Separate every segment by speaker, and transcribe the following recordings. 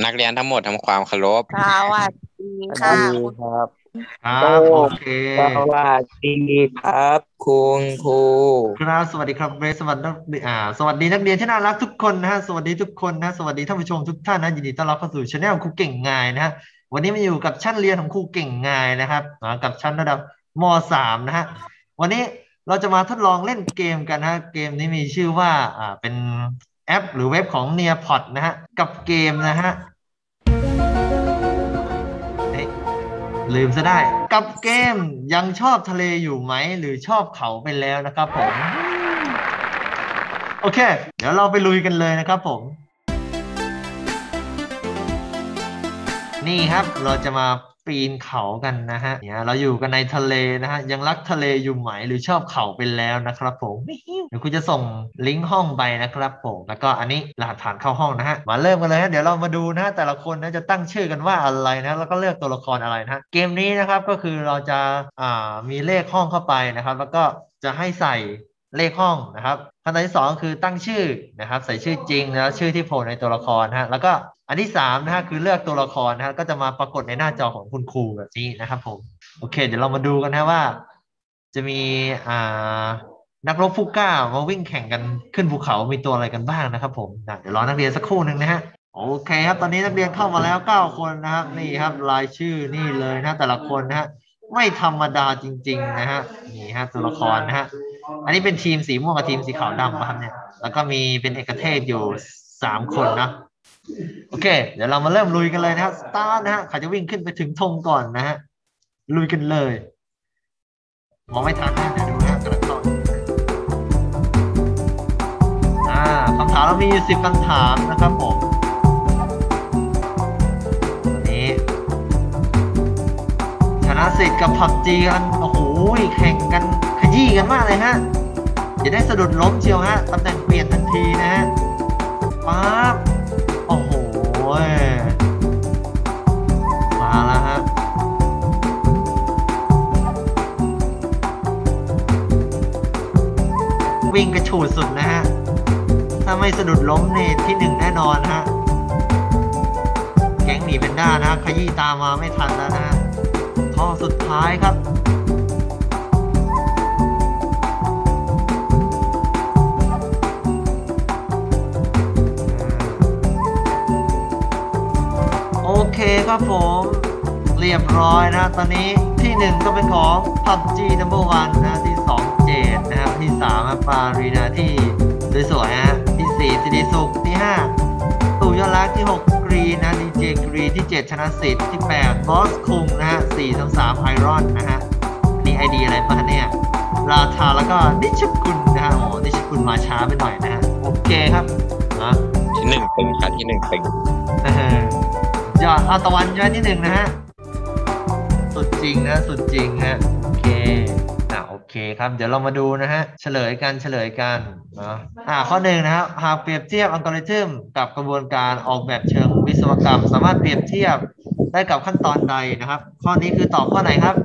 Speaker 1: นักเรียนทั้งหมดทำความเคารพ
Speaker 2: สวัสดี
Speaker 3: สวัส
Speaker 2: ค่ะ
Speaker 3: ดี
Speaker 2: คุณ
Speaker 3: ครับ
Speaker 4: ครั
Speaker 3: โต้
Speaker 4: บโอ
Speaker 3: ง
Speaker 4: เค
Speaker 3: สวัสดีครับคุณครู
Speaker 4: ครับสวัสดีครับเบสสวัสดีสวัสดีนักเรียนที่น่ารักทุกคนนะฮะสวัสดีทุกคนนะสวัสดีท่านผู้ชมทุกท่านนะยินดีต้อนรับเข้าสู่ช anel ครูเก่งงายนะฮะวันนี้มาอยู่กับชั้นเรียนของครูเก่งงายนะครับกับชั้นระดับม .3 นะฮะวันนี้เราจะมาทดลองเล่นเกมกันนะฮะเกมนี้มีชื่อว่าเป็นแอปหรือเว็บของ Nearpod นะฮะกับเกมนะฮะ เอ๊ะลืมซะได้กับเกมยังชอบทะเลอยู่ไหมหรือชอบเขาไปแล้วนะครับผมโอเคเดี๋ยวเราไปลุยกันเลยนะครับผมนี่ครับเราจะมาปีนเขากันนะฮะเนี่ยเราอยู่กันในทะเลนะฮะยังรักทะเลอยู่ไหมหรือชอบเขาไปแล้วนะครับผมเดี๋ยวคุณจะส่งลิงก์ห้องไปนะครับผมแล้วก็อันนี้รหัสผ่านเข้าห้องนะฮะมาเริ่มกันเลยฮะเดี๋ยวเรามาดูนะฮะแต่ละคนนะจะตั้งชื่อกันว่าอะไรนะแล้วก็เลือกตัวละครอะไรนะฮะเกมนี้นะครับก็คือเราจะมีเลขห้องเข้าไปนะครับแล้วก็จะให้ใส่เลขห้องนะครับขั้นตอนที่สองคือตั้งชื่อนะครับใส่ชื่อจริงแล้วชื่อที่โผล่ในตัวละครนะฮะแล้วก็อันที่สามนะฮะคือเลือกตัวละครนะฮะก็จะมาปรากฏในหน้าจอของคุณครูแบบนี้นะครับผมโอเคเดี๋ยวเรามาดูกันนะว่าจะมีอ่านักรบผู้กล้ามาวิ่งแข่งกันขึ้นภูเขามีตัวอะไรกันบ้างนะครับผมเดี๋ยวรอนักเรียนสักครู่หนึ่งนะฮะโอเคครับตอนนี้นักเรียนเข้ามาแล้ว9 คนนะครับนี่ครับรายชื่อนี่เลยนะแต่ละคนนะฮะไม่ธรรมดาจริงๆนะฮะนี่ฮะตัวละครนะฮะอันนี้เป็นทีมสีม่วงกับทีมสีขาวดำนะครับเนี่ยแล้วก็มีเป็นเอกเทศอยู่3 คนนะโอเคเดี๋ยวเรามาเริ่มลุยกันเลยนะฮะสตาร์ทนะฮะใครจะวิ่งขึ้นไปถึงธงก่อนนะฮะลุยกันเลยมองไม่ทันนะเดี๋ยวดูนะกำลังเข้าคำถามเรามีอยู่10 คำถามนะครับผมวันนี้ชนะสิทธิ์กับผับจีกันโอ้โหแข่งกันขยี้กันมากเลยฮะจะได้สะดุดล้มเชียวฮะตำแหน่งเปลี่ยนทันทีนะฮะป๊าบโอ้โหมาแล้วฮะวิ่งกระฉูดสุดนะฮะถ้าไม่สะดุดล้มนี่ที่หนึ่งแน่นอนฮะแก๊งหนีเป็นด้านะฮะขยี้ตามมาไม่ทันแล้วนะฮะข้อสุดท้ายครับโอเคครับผมเรียบร้อยนะตอนนี้ที่หนึ่งก็เป็นของ PUBG No.1 นะที่สองเจดนะครับที่สามปารีนาที่สวยๆฮะที่สี่สิริสุขที่ห้าตู่ยอดรักที่หกกรีนนะดีเจกรีที่เจ็ดชนะสิทธิ์ที่แปดบอสคุงนะฮะ433ไอรอนนะฮะนี่ไอดีอะไรปะเนี่ยราชาแล้วก็นิชคุณนะฮะโอ้นิชคุณมาช้าไปหน่อยนะฮะโอเคครับ
Speaker 1: ที่หนึ่งตึงค่ะที่หนึ่งตึง
Speaker 4: ยอดตะวันยอดที่หนึ่งนะฮะสุดจริงนะสุดจริงฮะโอเคโอเคครับเดี๋ยวเรามาดูนะฮะเฉลยกันเนาะข้อหนึ่งนะครับหากเปรียบเทียบอัลกอริทึมกับกระบวนการออกแบบเชิงวิศวกรรมสามารถเปรียบเทียบได้กับขั้นตอนใดนะครับข้อนี้คือตอบข้อไหนครับ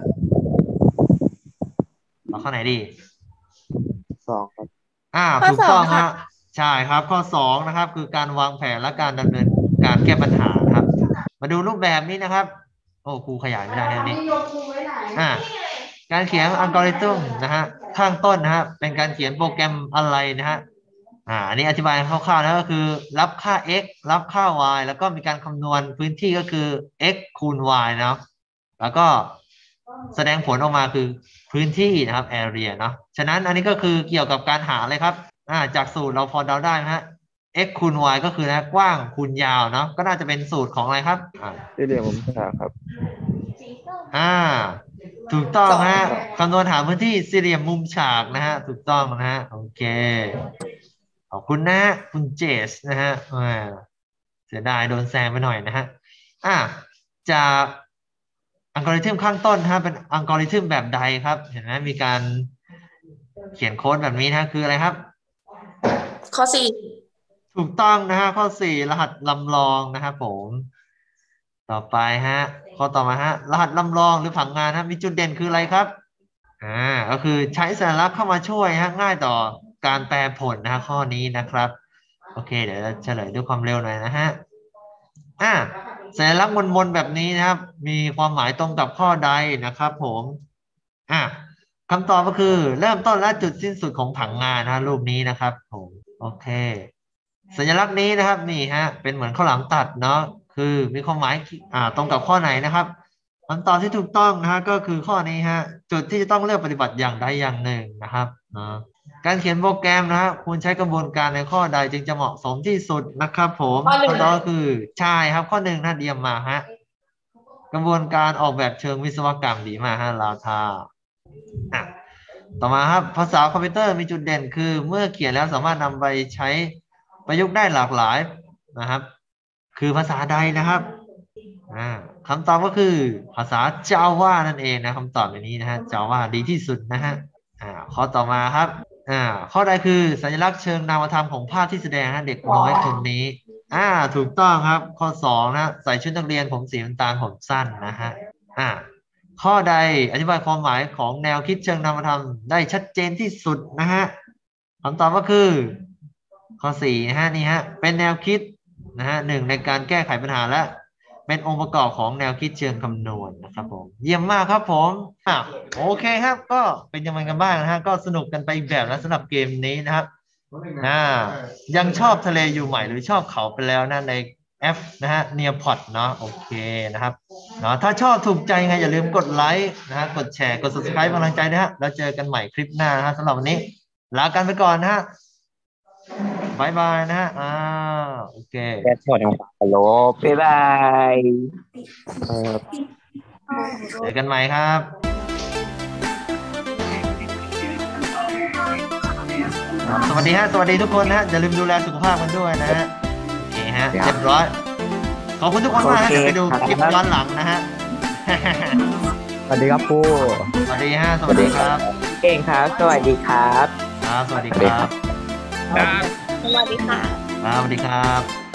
Speaker 4: ตอบข้อไหนดี
Speaker 3: สองครับ
Speaker 2: ข้อ
Speaker 4: ถูกต้อง
Speaker 2: สองค่ะ
Speaker 4: ฮะใช่ครับข้อสองนะครับคือการวางแผนและการดำเนินการแก้ปัญหาครับมาดูรูปแบบนี้นะครับโอ้ครูขยายไม่ได้แค่นี้การเขียนอัลกอริทึมนะฮะข้างต้นนะฮะเป็นการเขียนโปรแกรมอะไรนะฮะอันนี้อธิบายคร่าวๆนะก็คือรับค่า x รับค่า y แล้วก็มีการคำนวณพื้นที่ก็คือ x คูณ y เนาะแล้วก็แสดงผลออกมาคือพื้นที่นะครับ area เนาะฉะนั้นอันนี้ก็คือเกี่ยวกับการหาเลยครับจากสูตรเราพอเดาได้นะฮะ x คูณ y ก็คือนะกว้างคูณยาวเนาะก็น่าจะเป็นสูตรของอะไรครับ
Speaker 3: สี่เหลี่ยมมุมฉากครับ
Speaker 4: อ่าถูกต้อง
Speaker 2: สอง
Speaker 4: ฮะคำนวณหาพื้นที่สี่เหลี่ยมมุมฉากนะฮะถูกต้องนะฮะโอเคขอบคุณนะคุณเจสนะฮะเสียดายโดนแซงไปหน่อยนะฮะจากอัลกอริทึมข้างต้นฮะเป็นอัลกอริทึมแบบใดครับเห็นไหมมีการเขียนโค้ดแบบนี้นะคืออะไรครับ
Speaker 2: ข้อสี่
Speaker 4: ถูกต้องนะฮะข้อสี่รหัสลำลองนะครับผมต่อไปฮะข้อต่อมาฮะรหัสลำลองหรือผังงานฮะมีจุดเด่นคืออะไรครับก็คือใช้สัญลักษณ์เข้ามาช่วยฮะง่ายต่อการแปลผลนะฮะข้อนี้นะครับโอเคเดี๋ยวจะเฉลยด้วยความเร็วหน่อยนะฮะสัญลักษณ์มนๆแบบนี้นะครับ มีความหมายตรงกับข้อใดนะครับผมคำตอบก็คือเริ่มต้นและจุดสิ้นสุดของผังงานนะรูปนี้นะครับผมโอเคสัญลักษณ์นี้นะครับนี่ฮะเป็นเหมือนข้าวหลามตัดเนาะคือมีความหมายตรงกับข้อไหนนะครับคำตอบที่ถูกต้องนะฮะก็คือข้อนี้ฮะจุดที่จะต้องเลือกปฏิบัติอย่างใดอย่างหนึ่งนะครับการเขียนโปรแกรมนะฮะคุณใช้กระบวนการในข้อใดจึงจะเหมาะสมที่สุดนะครับผมคำตอบก็คือใช่ครับข้อหนึ่งนะเดียมมาฮะกระบวนการออกแบบเชิงวิศวกรรมดีมากฮะลาทาต่อมาครับภาษาคอมพิวเตอร์มีจุดเด่นคือเมื่อเขียนแล้วสามารถนำไปใช้ประยุกต์ได้หลากหลายนะครับคือภาษาใดนะครับคำตอบก็คือภาษา Java นั่นเองนะคำตอบอย่างนี้นะฮะ Java ดีที่สุดนะฮะข้อต่อมาครับข้อใดคือสัญลักษณ์เชิงนามธรรมของภาพที่แสดงเด็กน้อยคนนี้ถูกต้องครับข้อ2นะใส่ชุดนักเรียนผมสีน้ำตาลผมสั้นนะฮะข้อใดอธิบายความหมายของแนวคิดเชิงนามธรรมได้ชัดเจนที่สุดนะฮะคำตอบก็คือข้อ4นะฮะนี่ฮะเป็นแนวคิดนะฮะหนึ่งในการแก้ไขปัญหาและเป็นองค์ประกอบของแนวคิดเชิงคำนวณนะครับผมเยี่ยมมากครับผมโอเคครับก็เป็นยังไงกันบ้างนะฮะก็สนุกกันไปอีกแบบนะสำหรับเกมนี้นะครับยังชอบทะเลอยู่ใหม่หรือชอบเขาไปแล้วนะในแอปนะฮะเนียพอดเนาะโอเคนะครับถ้าชอบถูกใจไงอย่าลืมกดไลค์นะฮะกดแชร์กด subscribe กำลังใจนะฮะแล้วเจอกันใหม่คลิปหน้านะฮะสำหรับวันนี้ลากันไปก่อนนะฮะบายบายนะฮะโอเค
Speaker 1: แก้ทั้งความเคารพ
Speaker 3: บ๊ายบาย
Speaker 4: เจอกันใหม่ครับสวัสดีฮะสวัสดีทุกคนนะฮะอย่าลืมดูแลสุขภาพกันด้วยนะฮะโอเคฮะเรียบร้อยขอบคุณทุกคนมากฮะไปดูคลิปย้อนหลังนะฮะ
Speaker 5: สวัสดีครับครู
Speaker 4: สวัสดีฮะสวัสดีครับ
Speaker 3: เก่งครับสวัสดีครับ
Speaker 4: สวัสดีครับ
Speaker 2: สวัสดีค่ะ
Speaker 4: สวัสดีครับ